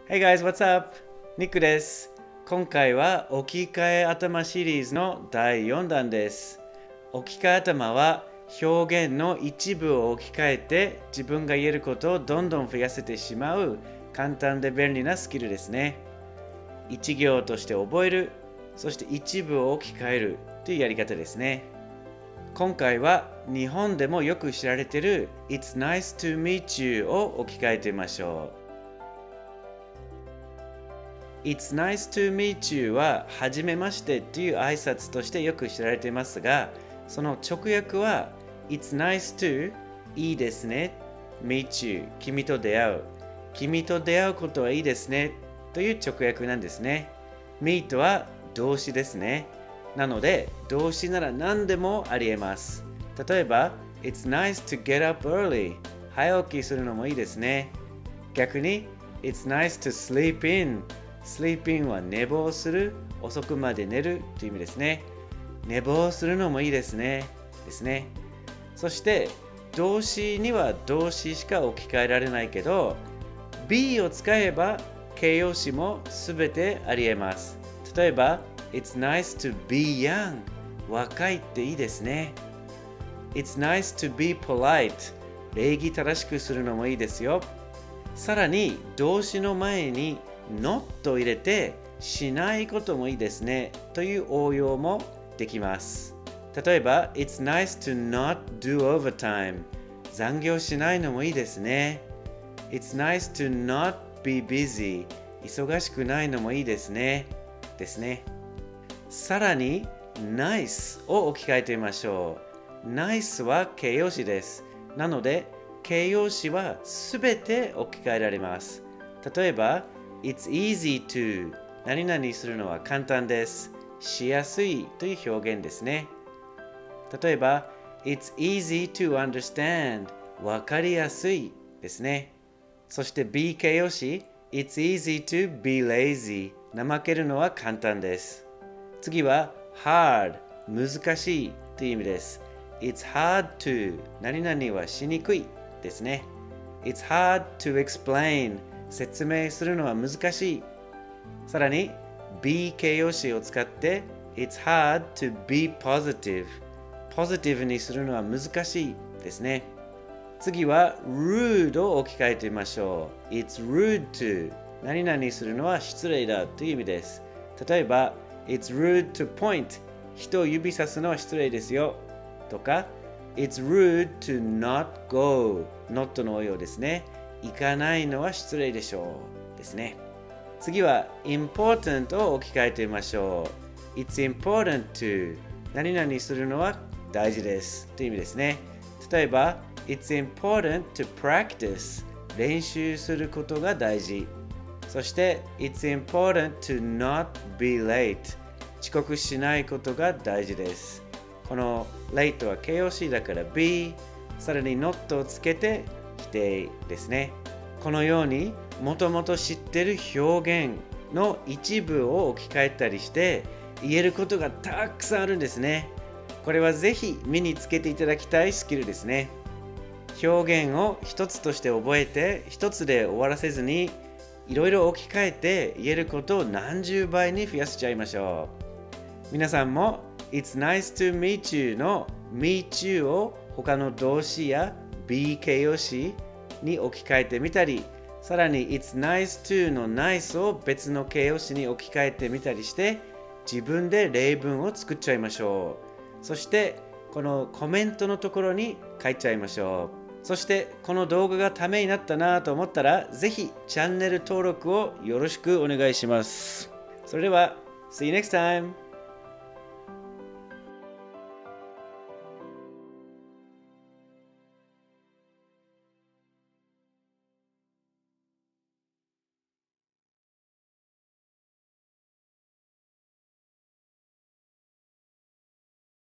Hey guys, what's up? ニックです。今回は置き換え頭シリーズの第4弾です。置き換え頭は表現の一部を置き換えて自分が言えることをどんどん増やせてしまう簡単で便利なスキルですね。一行として覚える、そして一部を置き換えるというやり方ですね。今回は日本でもよく知られている It's nice to meet you を置き換えてみましょう。It's nice to meet you ははじめましてという挨拶としてよく知られていますが、その直訳は It's nice to いいですね meet you 君と出会う。君と出会うことはいいですねという直訳なんですね。meet は動詞ですね。なので動詞なら何でもありえます。例えば It's nice to get up early 早起きするのもいいですね。逆に It's nice to sleep in sleep in は寝坊する、遅くまで寝るという意味ですね。寝坊するのもいいですね。ですね。そして動詞には動詞しか置き換えられないけど be を使えば形容詞もすべてありえます。例えば It's nice to be young 若いっていいですね。It's nice to be polite 礼儀正しくするのもいいですよ。さらに動詞の前に not を入れてしないこともいいですねという応用もできます。例えば It's nice to not do overtime 残業しないのもいいですね。It's nice to not be busy 忙しくないのもいいですね。ですね。さらに nice を置き換えてみましょう。nice は形容詞です。なので形容詞はすべて置き換えられます。例えば It's easy to 何々するのは簡単です。しやすいという表現ですね。例えば It's easy to understand わかりやすいですね。そして be 形容詞 It's easy to be lazy 怠けるのは簡単です。次は hard 難しいという意味です。It's hard to 何々はしにくいですね。It's hard to explain 説明するのは難しい。さらに be 形容詞を使って It's hard to be positive ポジティブにするのは難しいですね。次は rude を置き換えてみましょう。It's rude to 何々するのは失礼だという意味です。例えば It's rude to point 人を指さすのは失礼ですよとか It's rude to not go not の応用ですね。行かないのは失礼でしょうですね。次は important を置き換えてみましょう。It's important to 何々するのは大事ですという意味ですね。例えば It's important to practice 練習することが大事。そして It's important to not be late 遅刻しないことが大事です。この late は形容詞だから be さらに not をつけて否定ですね。このようにもともと知っている表現の一部を置き換えたりして言えることがたくさんあるんですね。これはぜひ身につけていただきたいスキルですね。表現を一つとして覚えて一つで終わらせずにいろいろ置き換えて言えることを何十倍に増やしちゃいましょう。皆さんも It's nice to meet you の meet you を他の動詞や be 形容詞に置き換えてみたり、さらに It's nice to の nice を別の形容詞に置き換えてみたりして自分で例文を作っちゃいましょう。そしてこのコメントのところに書いちゃいましょう。そしてこの動画がためになったなと思ったらぜひチャンネル登録をよろしくお願いします。それでは See you next time!